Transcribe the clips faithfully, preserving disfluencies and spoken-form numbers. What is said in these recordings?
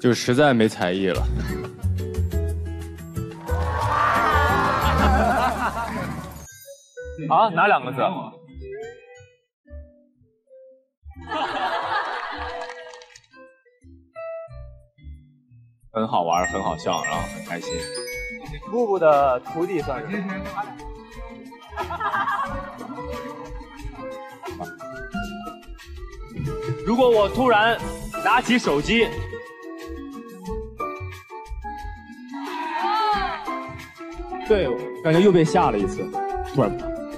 就实在没才艺了。 啊，哪两个字？很好玩，很好笑，然后很开心。布布的徒弟算是。如果我突然拿起手机，对，感觉又被吓了一次，突然。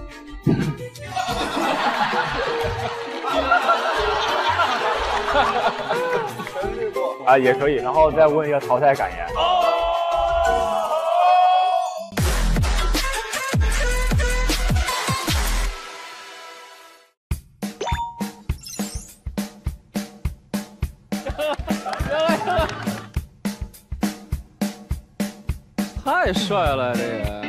啊，也可以，然后再问一个淘汰感言。 太帅了，这个。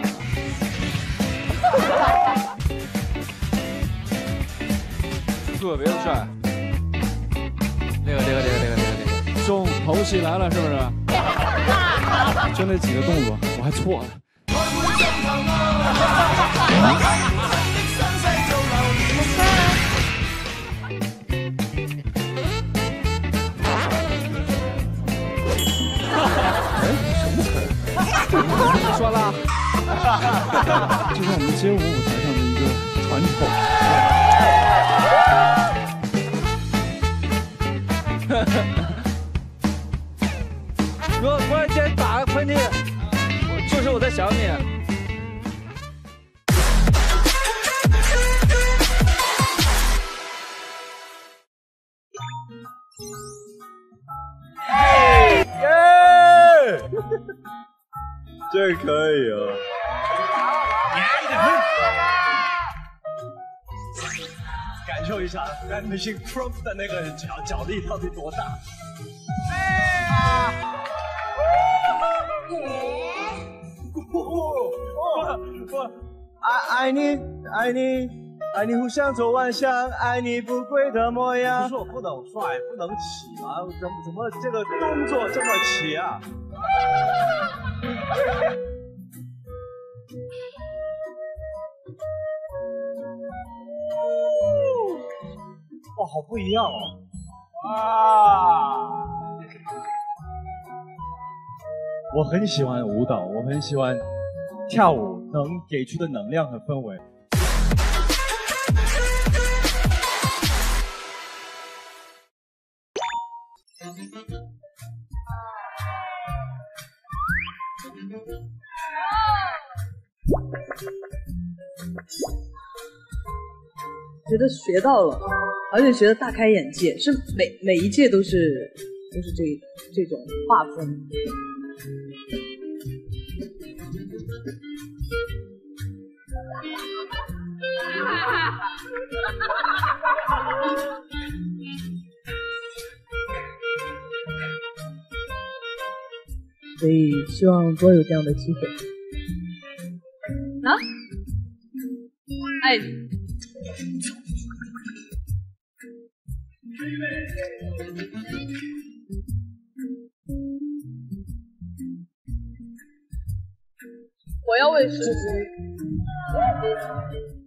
特别帅。这个这个这个这个这个这个。重头戏来了，是不是？就那几个动作，我还错了。说了，这是我们街舞舞台上的一个传统。如果突然间打个喷嚏，就是我在想你。 耶！这可以啊！感受一下 Machine Crop 的那个脚脚力到底多大？哎呀！我我爱爱你爱你爱你互相做幻想，爱你不跪的模样。不是我不能帅，不能起吗？怎么怎么这个动作这么起啊？哇，好不一样哦！哇，我很喜欢舞蹈，我很喜欢跳舞能给出的能量和氛围。 觉得学到了，而且觉得大开眼界，是每每一届都是都是这这种画风。所以希望多有这样的机会。啊？爱你。我要为谁？